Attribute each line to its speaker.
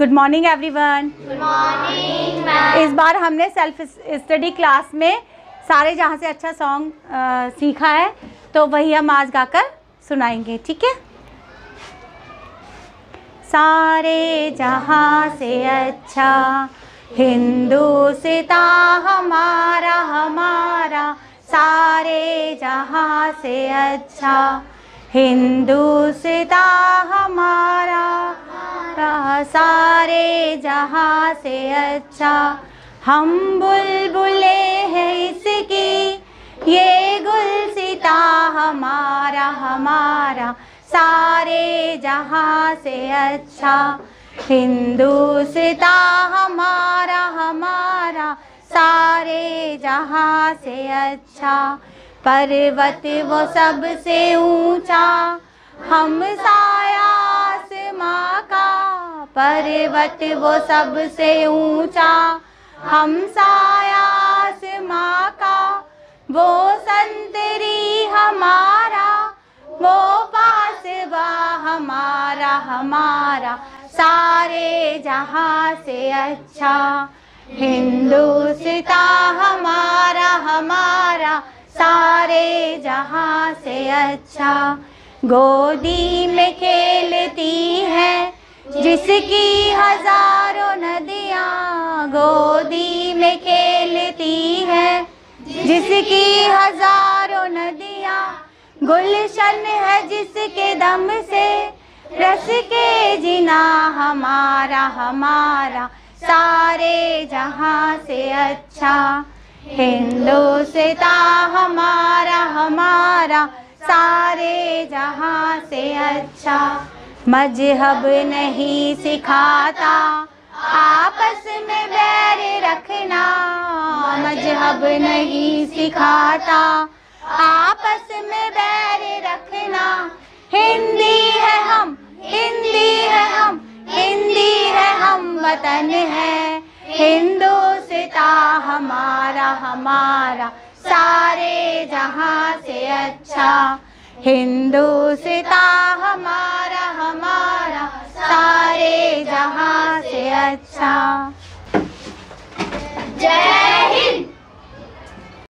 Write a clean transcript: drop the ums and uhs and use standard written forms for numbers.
Speaker 1: Good morning everyone.
Speaker 2: Good morning ma'am.
Speaker 1: इस बार हमने सेल्फ स्टडी क्लास में सारे जहाँ से अच्छा सॉन्ग सीखा है, तो वही हम आज गाकर सुनाएंगे, ठीक है। सारे जहाँ से अच्छा हिंदुस्तान हमारा हमारा, सारे जहाँ से अच्छा हिंदुस्तान हमारा, सारे जहाँ से अच्छा हम बुलबुले हैं इसकी, ये गुलसिता हमारा हमारा, सारे जहाँ से अच्छा हिंदुस्तान हमारा हमारा, सारे जहाँ से अच्छा। पर्वत वो सबसे ऊंचा हम साया आसमां का, पर्वत वो सबसे ऊंचा हम साया आसमां का, वो संतरी हमारा वो पासबा हमारा हमारा, सारे जहाँ से अच्छा हिंदुस्तान हमारा हमारा, सारे जहाँ से अच्छा। गोदी में खेलती है जिसकी हजारों नदियाँ, गोदी में खेलती है जिसकी हजारों नदियाँ, गुलशन है जिसके दम से रस के जिना हमारा हमारा, सारे जहाँ से अच्छा हिंदुस्तान हमारा हमारा, सारे जहाँ से अच्छा। मजहब नहीं सिखाता आपस में बैर रखना, मजहब नहीं सिखाता आपस में बैर रखना, हिंदी है हम हिंदी है हम हिंदी है हम, वतन है हिंदुस्तान हमारा हमारा, सारे जहाँ से अच्छा हिंदुस्तान हमारा हमारा, सारे जहाँ से अच्छा।
Speaker 2: जय